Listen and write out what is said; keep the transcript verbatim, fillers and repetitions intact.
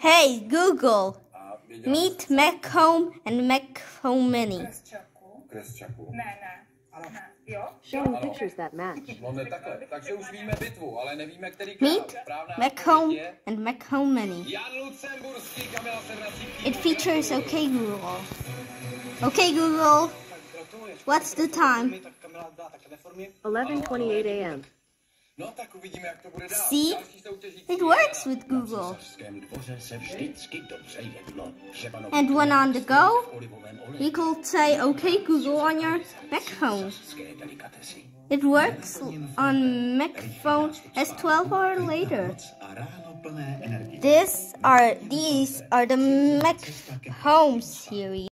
Hey Google, meet McHome and McHome Mini. Showing pictures that match. Meet McHome and McHome Mini. It features OK Google. OK Google, what's the time? eleven twenty-eight a m See? It works with Google. And when on the go, you could say OK Google on your McHome. It works on McPhone S twelve or later. This are, these are the McHome series.